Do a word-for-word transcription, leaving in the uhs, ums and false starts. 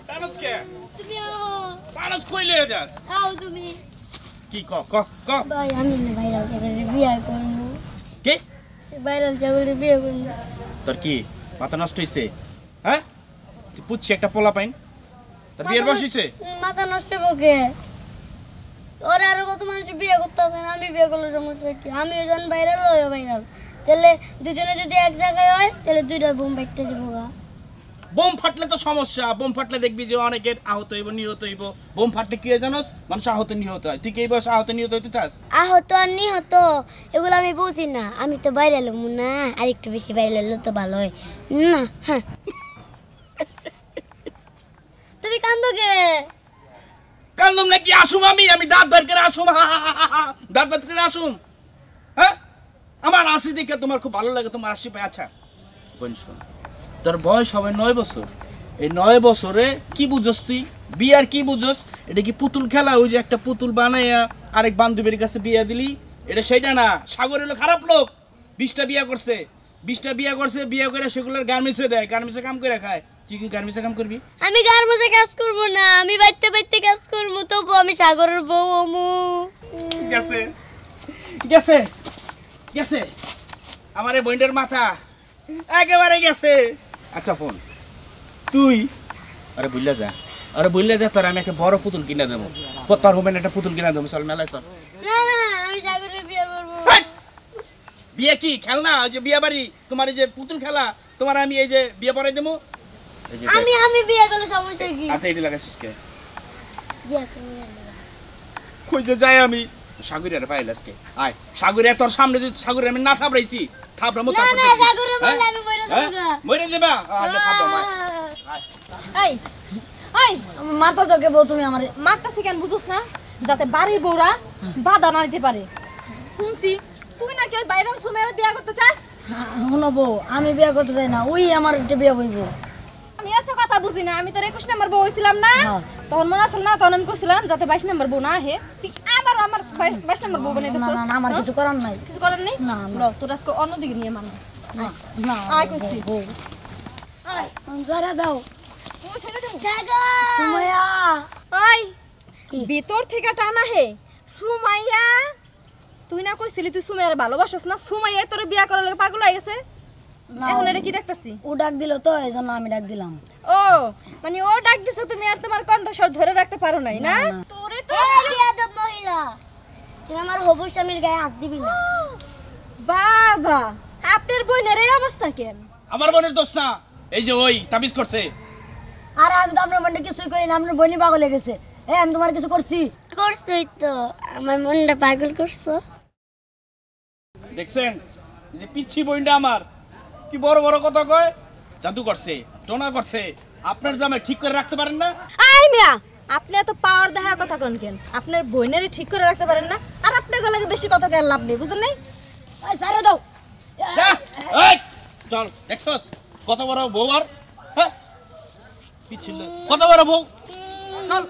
tons কে তুমিও tons কইলে যাস আও তুমি কি ক ক ক ভাই আমি না ভাইরাল যাবে বিয়ে করব কে সে ভাইরাল যাবে বিয়ে করব তোর কি মাথা নষ্ট হইছে হ্যাঁ তুই পুচ্ছি একটা পোলা পাইন তোর বিয়ের বসিছে মাথা নষ্ট বকে ওরা আর কত মানুষ বিয়ে করতেছে আমি বিয়ে করলে সমস্যা কি আমি ওজন ভাইরাল হই ভাইরাল তাহলে দুজনে যদি এক জায়গায় হয় তাহলে দুইটা বোম বাইকতে যাবো গা বোম ফাটলে তো সমস্যা বোম ফাটলে দেখবি যে অনেকের আহত হইব নিহত হইব বোম ফাটলে কি হয় জানোস মানুষ আহত নিহত হয় তুই কি এই বয়সে আহত নিহত হইতে চাস আহত আর নিহত এগুলো আমি বুঝি না আমি তো বাইরে এলাম না আর একটু বেশি বাইরে এলো তো ভালো হয় না হ্যাঁ তুমি কান্দো কে কান্দম নাকি আসুম আমি আমি দাঁত বের করে আসুম দাঁত বের করে আসুম হ্যাঁ আমার হাসি দেখে তোমার খুব ভালো লাগে তোমার হাসি পাই আচ্ছা বোন শোন তোর বয়স হবে নয় বছর এই নয় বছরে কি বুঝোস তুই বিয়ার কি বুঝোস এটা কি পুতুল খেলা ওই যে একটা পুতুল বানাইয়া আরেক বান্ধবীর কাছে বিয়া দিলি এটা সেইটা না সাগর হলো খারাপ লোক বিশটা বিয়া করছে বিশটা বিয়া করছে বিয়া করে সেগুলোর গার্মেন্টসে দেয় গার্মেন্টসে কাম করে খায় তুই কি গার্মেন্টসে কাম করবি আমি গার্মেন্টসে কাজ করব না আমি বাইতে বাইতে কাজ করব তবু আমি সাগরের বউ আমু গেছে গেছে গেছে আমার এই বইন্ডের মাথা একেবারে গেছে আচ্ছা ফোন তুই আরে বুঝলা যা আরে বুঝলা যা তোর আমি একটা বড় পুতুল কিনে দেবো তোর হোমেন একটা পুতুল কিনে দেবো চল মেলায় চল না না আমি সাগরের বিয়ে করব বিয়ে কি খেলনা ওই যে বিয়ে বাড়ি তোমার এই যে পুতুল খেলা তোমার আমি এই যে বিয়ে পড়াই দেবো আমি আমি বিয়ে করলে সমস্যা কি আচ্ছা এটি লাগাইছিস কে বিয়ে করব কই যে যাই আমি সাগরের পাইল আজকে আয় সাগরে তোর সামনে যদি সাগরে আমি না থাপড়াইছি থাপড়ামো না না সাগরের বললে আমি মরে যাব মরে যাবা আচ্ছা থাপড়া এই এই মারতা জগে বউ তুমি আমারে মারতাছি কেন বুঝছস না যাতে বাড়ির বউরা বাধা না দিতে পারে শুনছি তুই নাকি ওই বাইরাম সুমের বিয়ে করতে চাস শুনো বউ আমি বিয়ে করতে চাই না ওই আমার একটা বিয়ে বইব আমি এত কথা বুঝি না আমি তোর একুশ নম্বর বউ হইছিলাম না তখন মনে আছে না তখন আমি কইছিলাম যাতে বাইশ নম্বর বউ না আহে তুই আবার আমার বাইশ নম্বর বউ বানাইতেছস না না আমার কিছু করার নাই কিছু করার নেই না ল তোর আজকে অন্যদিকে নিয়ে মান না না আয় কইছি বউ আয় জরা দাও ও ছেড়ে দেব সাগর সুমাইয়া ওই ভিতর থেকে টানা হে সুমাইয়া তুই না কইছিলি তুই সুমাইয়ার ভালোবাসছ না সুমাইয়া তোর বিয়া করার লাগে পাগল হয়ে গেছে এখন এটা কি দেখতাছি ও ডাক দিল তো এজন্য আমি ডাক দিলাম ও মানে ও ডাক দিছে তুমি আর তোমার কণ্ঠস্বর ধরে রাখতে পারো নাই না তোরে তো এই বিয়াদব মহিলা তুমি আমার হবু স্বামীর গায়ে হাত দিবি না বাবা আপনার বোনের এই অবস্থা কেন আমার বোনের দোষ না এই যে ওই তাবিজ করছে আরে আমি তো আপনার মনটা কিছুই করি না আপনার বইনি পাগল হয়ে গেছে এই আমি তোমার কিছু করছি করছই তো আমার মনটা পাগল করছো দেখছেন এই যে পিচ্ছি বইন্ডা আমার কি বড় বড় কথা কয় জাদু করছে টোনা করছে আপনার জামাই ঠিক করে রাখতে পারেন না আই মিয়া আপনি এত পাওয়ার দেখার কথা কোন কেন আপনার বোনেরই ঠিক করে রাখতে পারেন না আর আপনার গলাকে বেশি কথা কেন লাভ নেই বুঝলেন নাই এই সারে দাও এই চল দেখছস কত বড় বউ আর হ্যাঁ পিচ্ছিল কত বড় বউ